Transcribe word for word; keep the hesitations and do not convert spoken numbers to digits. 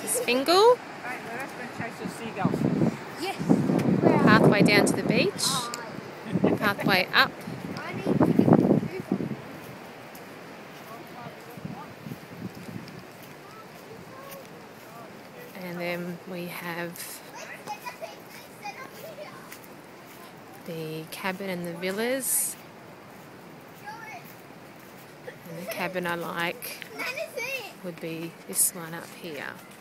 is Fingal. Yes. Pathway down to the beach. Pathway up. And then we have the cabin and the villas. And the cabin I like would be this one up here.